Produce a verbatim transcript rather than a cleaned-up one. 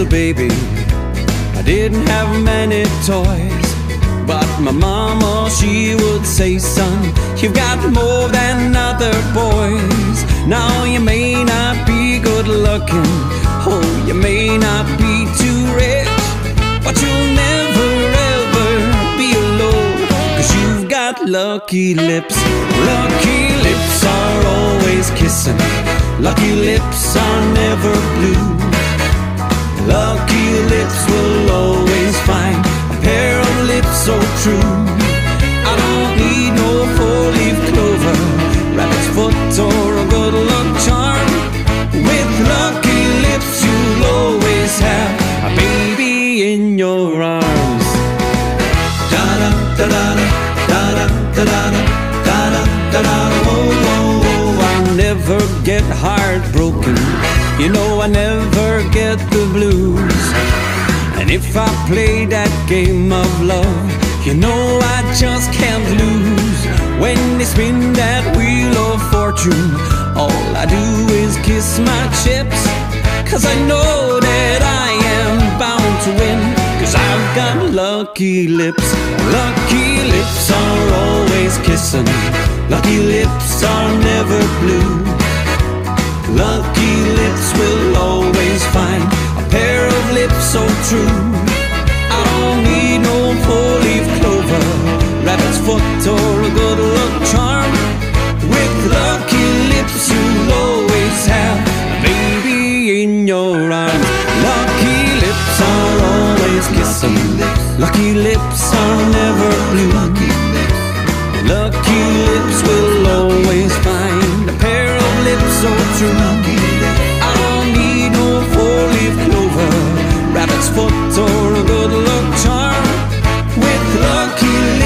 little baby, I didn't have many toys, but my mama, she would say, son, you've got more than other boys. Now you may not be good looking, oh, you may not be too rich, but you'll never ever be alone, 'cause you've got lucky lips. Lucky lips are always kissing, lucky lips are never blue. Lucky lips will always find a pair of lips so true. I don't need no four-leaf clover, rabbit's foot or a good luck charm. With lucky lips you'll always have a baby in your arms. Da-da, da-da-da, da-da, da-da-da, da-da, da-da, oh, oh, oh. I'll never get heartbroken, you know I never get the blues. And if I play that game of love, you know I just can't lose. When they spin that wheel of fortune, all I do is kiss my chips, 'cause I know that I am bound to win, 'cause I've got lucky lips. Lucky lips are always kissing, lucky lips are never blue. Lucky lips will always find a pair of lips so true. I don't need no four-leaf clover, rabbit's foot or a good luck charm. With lucky lips you'll always have a baby in your arms. Lucky lips are always kissing, lucky lips are never blue. Lucky lips will always find a pair of lips so true. I don't need no four-leaf clover, rabbit's foot or a good luck charm. With lucky lips